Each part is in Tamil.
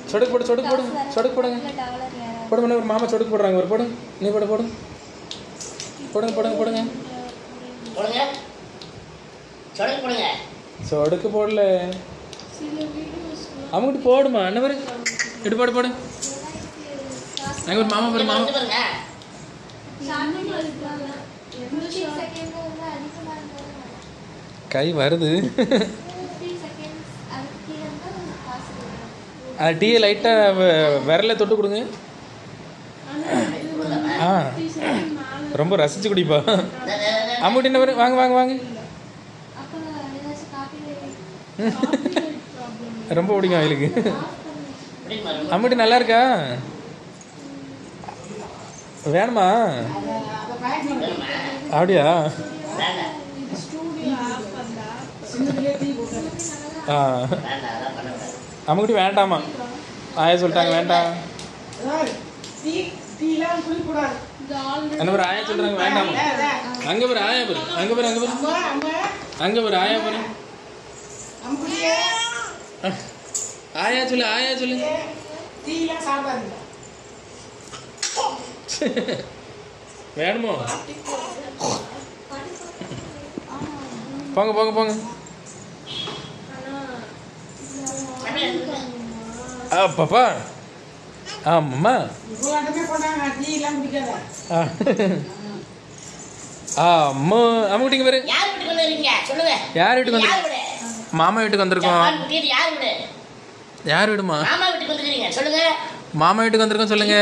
சொடுக்கு போடு சொடுக்கு போடு சொடுக்கு போடுங்க போடுங்க ஒரு மாமா சொடுக்கு போடுறாங்க ஒரு போடுங்க நீ போடு போடுங்க போடுங்க போடுங்க போடுங்க போடுங்க சொடுக்கு போடுங்க சொடுக்கு போடல அவங்ககிட்ட போடுமா என்ன பாரு இட்டு போடு போடு அங்கே ஒரு மாமா பாரு மாமா கை வருது டீயை லைட்டாக விரல தொட்டு கொடுங்க ரொம்ப ரசிச்சு குடிப்பா அம்முட்டி என்ன வாங்க வாங்க வாங்க ரொம்ப பிடிக்கும் அவளுக்கு அம்முட்டி நல்லா இருக்கா வேணுமா அப்படியா அம்முட்டி வேண்டாமா ஆயா சொல்லிட்டாங்க வேண்டாம் என்ன ஒரு ஆயா சொல்றாங்க வேண்டாமா அங்க ஒரு ஆயா பாரு அங்க பாரு அங்க பாரு அங்க ஒரு ஆயா பாரு ஆயா சொல்லு வேணுமோ போங்க போங்க போங்க பாப்பா ஆமாம்மா அம்முட்டிங்க பாரு யார் வீட்டுக்கு வந்து மாமா வீட்டுக்கு வந்திருக்கோம் யார் வீடுமா மாமா வீட்டுக்கு வந்திருக்கோம் சொல்லுங்க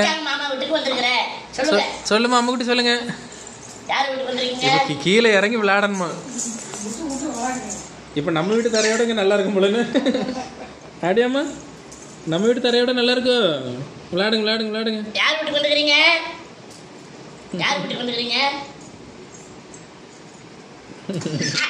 சொல்லுமா அம்முக்கிட்ட சொல்லுங்க கீழே இறங்கி விளையாடணுமா இப்போ நம்ம வீட்டு தரையோட இங்கே நல்லா இருக்கும் போலன்னு ஆடியாம்மா நம்ம வீட்டு தரையோட நல்லா இருக்கும் விளையாடுங்க விளையாடுங்க விளையாடுங்க யார் வீட்டுக்கு வந்துக்கிறீங்க யார் வீட்டுக்கு வந்துக்கிறீங்க